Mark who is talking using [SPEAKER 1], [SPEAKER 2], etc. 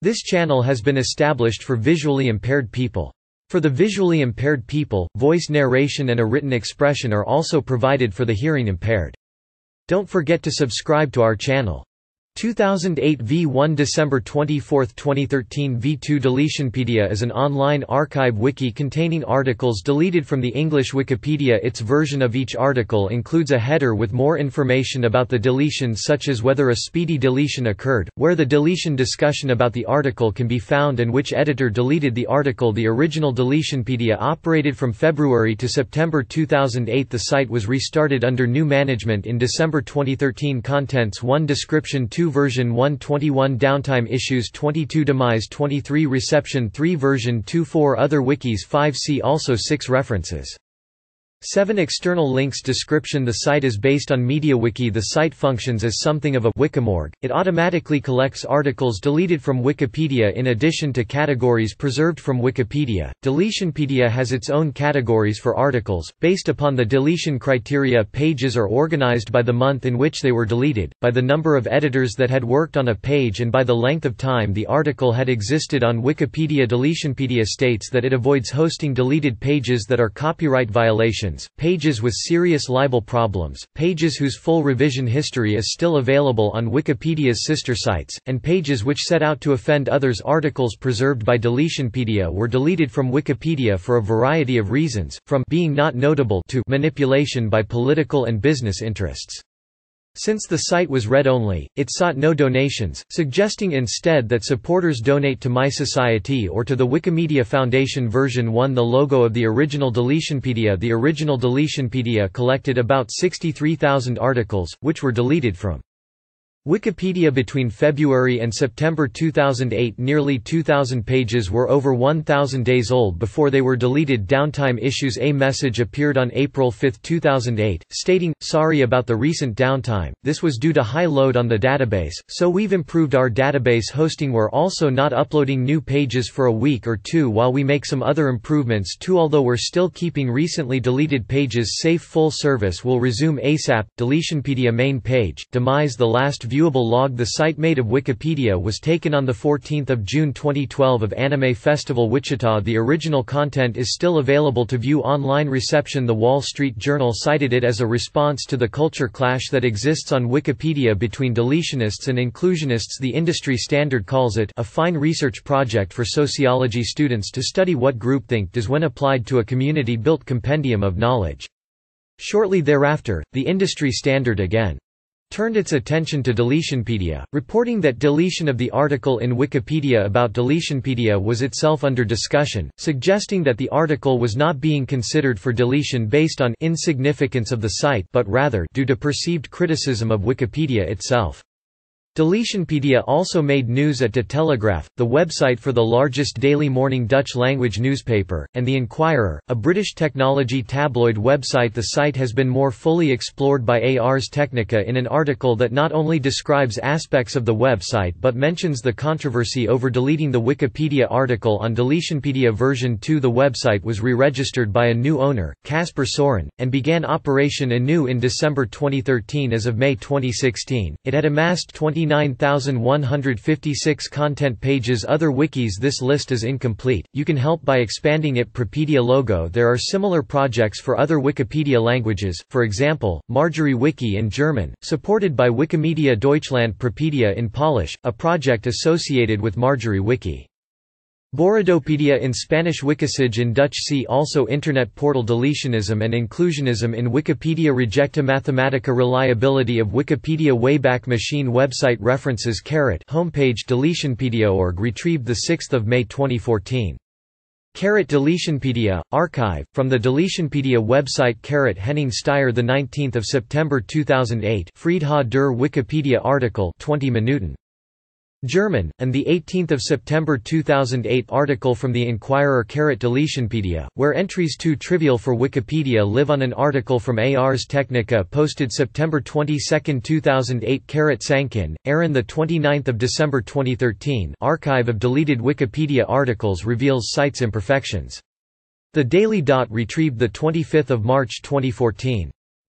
[SPEAKER 1] This channel has been established for visually impaired people. For the visually impaired people, voice narration and a written expression are also provided for the hearing impaired. Don't forget to subscribe to our channel. 2008 v1 December 24, 2013 v2 Deletionpedia is an online archive wiki containing articles deleted from the English Wikipedia. Its version of each article includes a header with more information about the deletion, such as whether a speedy deletion occurred, where the deletion discussion about the article can be found, and which editor deleted the article. The original Deletionpedia operated from February to September 2008. The site was restarted under new management in December 2013. Contents: 1. Description, 2. Version 1, 21. Downtime, issues 22. Demise, 23. Reception, 3. Version 2, 4. Other wikis, 5. See also 6. References. 7. External links. Description: the site is based on MediaWiki. The site functions as something of a wikimorgue. It automatically collects articles deleted from Wikipedia in addition to categories preserved from Wikipedia. Deletionpedia has its own categories for articles. Based upon the deletion criteria, pages are organized by the month in which they were deleted, by the number of editors that had worked on a page, and by the length of time the article had existed on Wikipedia. Deletionpedia states that it avoids hosting deleted pages that are copyright violations, pages with serious libel problems, pages whose full revision history is still available on Wikipedia's sister sites, and pages which set out to offend others. Articles preserved by Deletionpedia were deleted from Wikipedia for a variety of reasons, from being not notable to manipulation by political and business interests. Since the site was read-only, it sought no donations, suggesting instead that supporters donate to My Society or to the Wikimedia Foundation. Version 1. The logo of the original Deletionpedia. The original Deletionpedia collected about 63,000 articles, which were deleted from Wikipedia between February and September 2008. Nearly 2,000 pages were over 1,000 days old before they were deleted. Downtime issues. A message appeared on April 5, 2008, stating, "Sorry about the recent downtime, this was due to high load on the database, so we've improved our database hosting. We're also not uploading new pages for a week or two while we make some other improvements too, although we're still keeping recently deleted pages safe. Full service will resume ASAP." Deletionpedia main page. Demise. The last viewable log. The site made of Wikipedia was taken on 14 June 2012 of Anime Festival Wichita. The original content is still available to view online. Reception. The Wall Street Journal cited it as a response to the culture clash that exists on Wikipedia between deletionists and inclusionists. The industry standard calls it a fine research project for sociology students to study what groupthink does when applied to a community-built compendium of knowledge. Shortly thereafter, the industry standard again turned its attention to Deletionpedia, reporting that deletion of the article in Wikipedia about Deletionpedia was itself under discussion, suggesting that the article was not being considered for deletion based on insignificance of the site, but rather due to perceived criticism of Wikipedia itself. Deletionpedia also made news at De Telegraaf, the website for the largest daily morning Dutch-language newspaper, and The Inquirer, a British technology tabloid website. The site has been more fully explored by Ars Technica in an article that not only describes aspects of the website but mentions the controversy over deleting the Wikipedia article on Deletionpedia version 2. The website was re-registered by a new owner, Casper Soren, and began operation anew in December 2013. As of May 2016, it had amassed 29,156 content pages. Other wikis. This list is incomplete, you can help by expanding it. Prepedia logo. There are similar projects for other Wikipedia languages, for example, Marjorie Wiki in German, supported by Wikimedia Deutschland. Prepedia in Polish, a project associated with Marjorie Wiki. Borodopedia in Spanish. Wikisage in Dutch. See also Internet portal. Deletionism and inclusionism in Wikipedia. Rejecta Mathematica. Reliability of Wikipedia. Wayback Machine. Website references. Homepage. Deletionpedia.org. Retrieved 6 May 2014. Deletionpedia, archive, from the Deletionpedia website. Henning Steyer 19 September 2008. Friedha der Wikipedia article 20 Minuten. German, and 18 September 2008 article from The Inquirer. Deletionpedia, where entries too trivial for Wikipedia live on. An article from Ars Technica posted September 22, 2008. Sankin, Aaron 29 December 2013 archive of deleted Wikipedia articles reveals site's imperfections. The Daily Dot retrieved 25 March 2014.